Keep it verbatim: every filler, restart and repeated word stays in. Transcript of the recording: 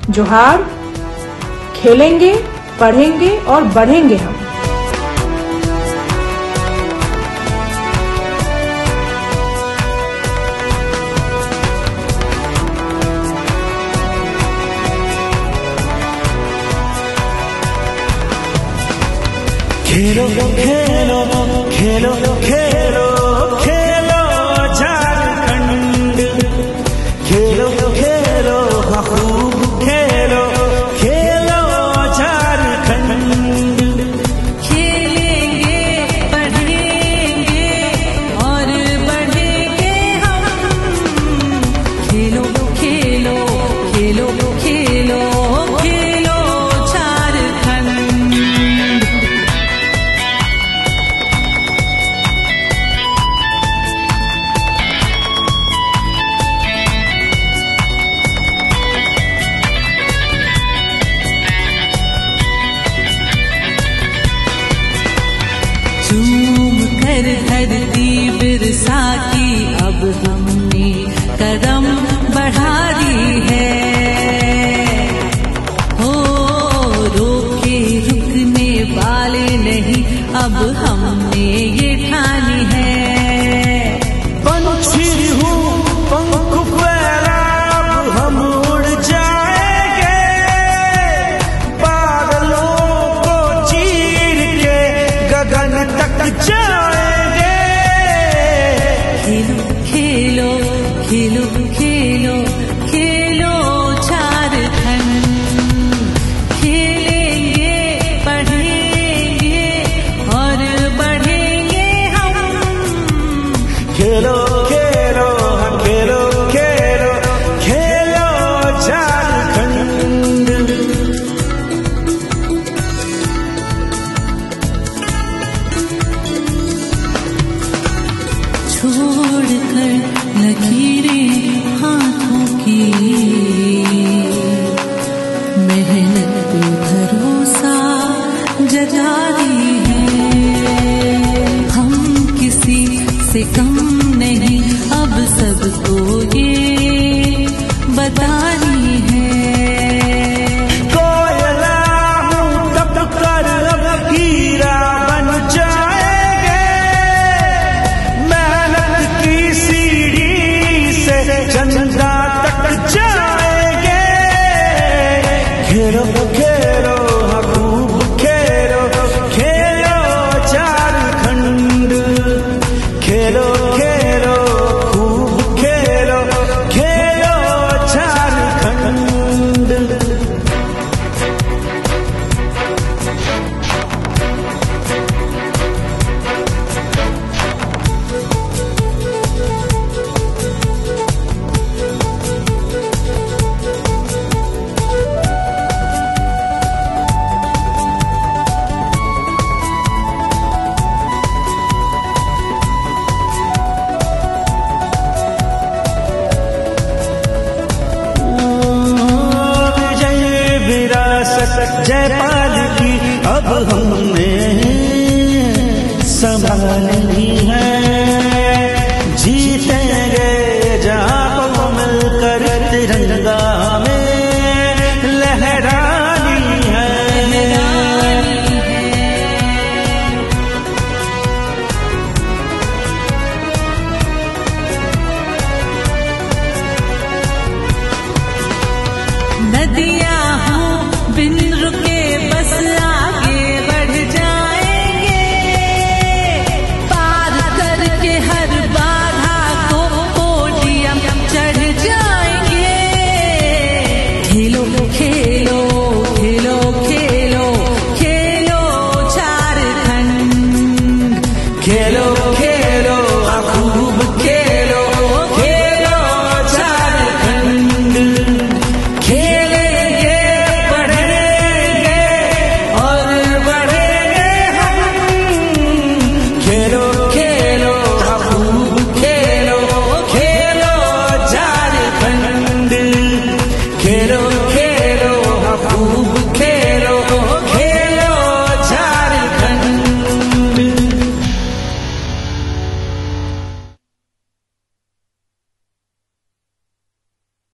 जोहार। खेलेंगे, पढ़ेंगे और बढ़ेंगे हम। खेलो खेलो खेलो खेलो खेलो झारखंड, खेलो खेलो खूब खेलो खेलो झारखंड। खेलेंगे, पढ़ेंगे और बढ़ेंगे हम। खेलो खेलो खेलो खेलो खेलो झारखंड। झूम कर धरती बिरसा की अब हमने कदम बढ़ा दी है। हो रोके रुकने वाले नहीं, अब हमने ये ठानी है। पंछी हूँ पंख फैला, अब हम उड़ जाएंगे, बादलों को चीर के गगन तक जाएंगे। खेलो खेलो खेलो खेलो खेलो झारखंड। खेलेंगे, पढ़ेंगे और बढ़ेंगे हम। खेलो खेलो खेलो खेलो खेलो झारखंड। छोड़कर लकीरें हाथों की, मेहनत पे भरोसा जता दी है। हम किसी से कम नहीं, अब सबको ये बतानी है। कोयला हूँ तब कर अब हीरा बन जाएंगे, मेहनत की सीढ़ी से चंदा तक जाएंगे। खेलो खेलो खूब खेलो खेलो झारखंड। खेलो खेलो खूब खेलो खेलो झारखंड। विजय विरासत जयपाल की अब हमने संभालनी है। जीतेंगे जहाँ को मिलकर तिरंगा में लहरानी है। नदियाँ